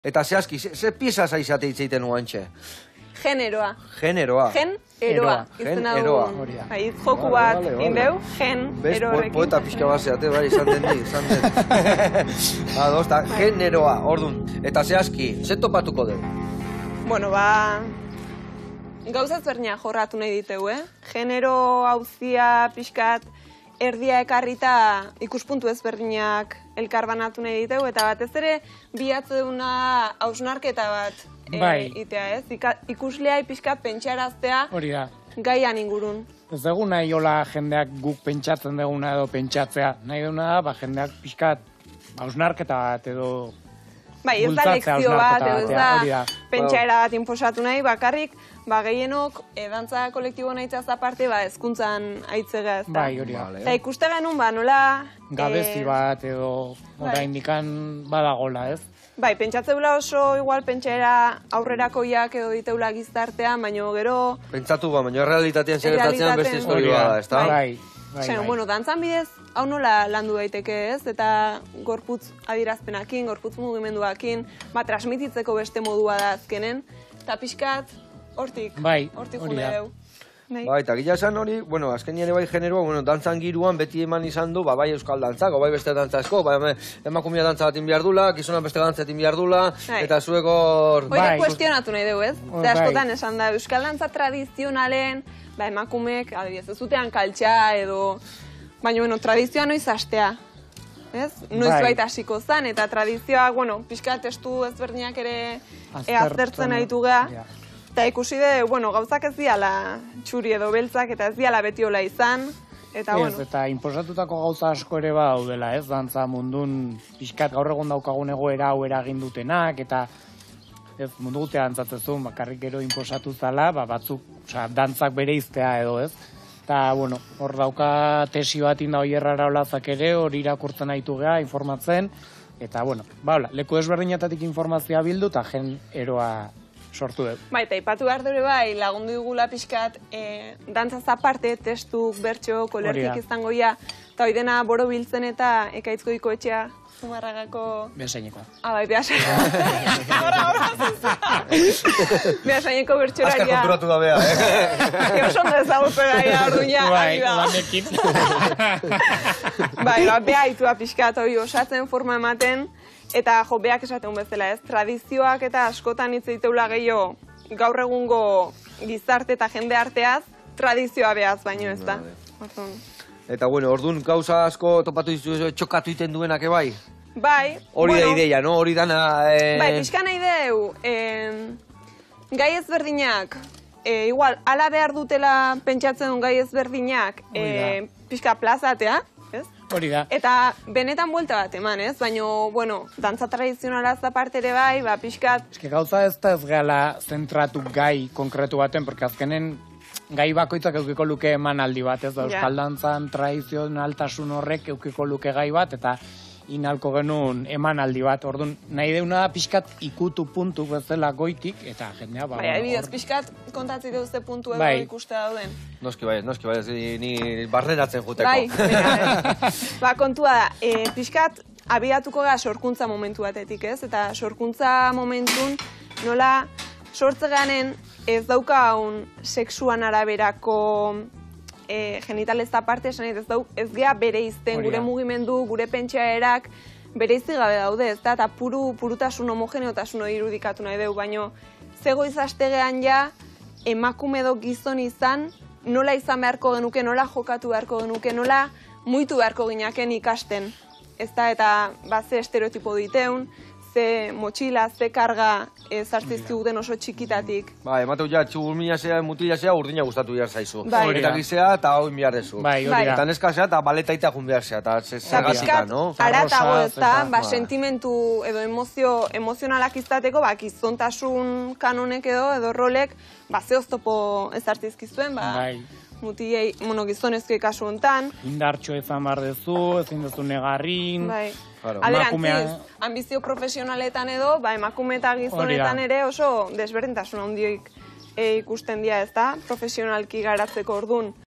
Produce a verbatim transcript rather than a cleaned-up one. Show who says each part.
Speaker 1: Eta zehazki, ze pieza zaizate itzeiten nuantxe?
Speaker 2: Generoa.
Speaker 1: Generoa.
Speaker 2: Gen, eroa.
Speaker 1: Gen, eroa.
Speaker 2: Hitz joku bat indeu, gen, ero horrekin.
Speaker 1: Poeta pixka bat zeate, bai, izan den di, izan den. Ados, eta generoa, orduan. Eta zehazki, ze topatuko dugu?
Speaker 2: Bueno, ba... Gauza ezberdinak jorratu nahi diteu, eh? Genero hauzia pixkat erdia ekarrita ikuspuntu ezberdinak elkarbanatu nahi diteu, eta batez ere bihatzeuna hausnarketa bat itea, ez? Ikuslea pixkat pentsaraztea gaian ingurun.
Speaker 3: Ez dugu nahi hola jendeak guk pentsatzen duguna edo pentsatzea. Nahi duguna da, ba, jendeak pixkat hausnarketa bat edo...
Speaker 2: Bai, ez da lekzio bat, edo ez da pentsaera bat inposatu nahi, bakarrik, ba, gehienok, dantza kolektibo nahitzaz aparte, ba, ezkuntzan aitzega ez da.
Speaker 3: Bai, hori da.
Speaker 2: Eta ikuste genuen, ba, nola...
Speaker 3: Gabezi bat, edo, oraindikan badagola, ez?
Speaker 2: Bai, pentsatzeula oso, igual, pentsaera aurrerakoiak edo diteula gizartean, baino gero...
Speaker 1: Pentsatu ba, baino realitatean segertatzean beste historia da, ez da?
Speaker 3: Bai, bai,
Speaker 2: bai. Bueno, dantzan bidez, hau nola landu daiteke ez, eta gorputz adierazpenakin, gorputz mugimenduakin, ba, transmititzeko beste modua da azkenen, eta pixkat, hortik, hortik june deu.
Speaker 1: Bai, eta gila esan hori, bueno, azken ere bai generoa, bueno, dantzan giruan beti eman izan du, ba, bai euskal dantzako, bai beste dantzazko, bai emakumia dantza bat inbiar dula, gizona beste dantza bat inbiar dula, eta zuek hor...
Speaker 2: Hoire kuestionatu nahi dugu ez, eta askotan esan da, euskal dantza tradizionalen, ba, emakumeek, adibidez, ez zutean kaltxa edo... Baina, bueno, tradizioa noiz hastea, ez? Noiz baita hasiko zen, eta tradizioa, bueno, pixka testu ezberdinak ere aztertzen nahitu geha. Eta ikusi de, bueno, gauzak ez diala txuri edo beltzak, eta ez diala beti hola izan, eta, bueno.
Speaker 3: Ez, eta inposatutako gauza asko ere ba daudela, ez? Dantza mundun pixkat gaur egun daukagun egoera hau eragin dutenak, eta ez, mundu gutea dantzatzezun, bakarrik gero inposatu zala, ba, batzuk, osea, dantzak bere iztea edo, ez? Eta, bueno, hor dauka tesi bat inda oierrara olazak ere, hori irakurtzen haitu geha, informatzen, eta, bueno, ba, hola, leku ezberdinetatik informazioa bildu, eta gen eroa sortu dut.
Speaker 2: Bai, eta ipatu behar dure bai, lagundu digula pixkat, dantzaz aparte, testuk, bertxo, kolertik izango ja, eta hori dena boro biltzen eta ekaitzko diko etxea, Zumarragako...
Speaker 3: Behasaineko.
Speaker 2: Ah, bai, behasaineko. Ahora, ahora, behasaineko bertxoraria.
Speaker 1: Azkar konturatu da beha, eh?
Speaker 2: Ego sondo ezagutu gaia, orduña.
Speaker 3: Bai, lanekin.
Speaker 2: Bai, beha itua pixkat hori osatzen, forma ematen, eta jo, beak esaten bezala, ez? Tradizioak eta askotan hitz diteula gehiago gaur egungo gizarte eta jende arteaz, tradizioa behaz baino, ez da?
Speaker 1: Eta, bueno, orduan gauza asko topatu ditu txokatu iten duenak, bai?
Speaker 2: Bai.
Speaker 1: Hori da ideia, no? Hori dana...
Speaker 2: Bai, pixka nahi deu, gai ezberdinak, igual, ala behar dutela pentsatzen duen gai ezberdinak, pixka plazatea, ez?
Speaker 3: Hori da.
Speaker 2: Eta benetan buelta bat eman, ez? Baina, bueno, dantza tradizionalaz aparte ere bai, ba, pixkat...
Speaker 3: Ez que gauza ez da ez gala zentratu gai konkretu baten, porque azkenen gai bakoitzak eukiko luke eman aldi bat, ez da, euskal dantzan tradizionaltasun horrek eukiko luke gai bat, eta inalko genuen eman aldi bat, orduan, nahi deuna da pixkat ikutu puntu bezala goitik, eta jendea, ba...
Speaker 2: Bai, bidez, pixkat kontatzi deuzte puntu edo ikuste dauden.
Speaker 1: Noski bai, noski bai, ni barneratzen juteko.
Speaker 2: Bai, ba, kontua da, pixkat abiatuko gara sorkuntza momentu batetik, ez? Eta sorkuntza momentun nola sortzeganen ez daukaun sexuan araberako genital ez da parte, ez gea bere izten, gure mugimendu, gure pentsaerak bere izti gabe daude, ez da, eta purutasun homogeneotasun hori irudikatu nahi dugu, baino zego izastegean ja emakume edo gizon izan, nola izan beharko genuke, nola jokatu beharko genuke, nola muitu beharko ginaken ikasten, ez da, eta ze estereotipo diteun, ze motxila, ze karga zartzizki den oso txikitatik.
Speaker 1: Ba, emateu ja, txugulmina zea, mutila zea, urdina gustatu behar zaizu. Eta gizea, eta hoi behar dezu. Eta neska zea, eta baleta ita jun behar zea, eta zergatika, no?
Speaker 2: Aratago ez da, ba, sentimentu edo emozionalak izateko, ba, gizontasun kanonek edo, edo rolek, ba, ze oztopo ezartzizkizuen, ba, mutilei, mono gizonezko kasu hontan.
Speaker 3: Indartxo ezan behar dezu, ezin dezu negarrin.
Speaker 2: Aderantziz, ambizio profesionaletan edo, emakume eta gizonetan ere oso desberdintasun handioik ikusten dira, ez da, profesionalki garatzeko orduan.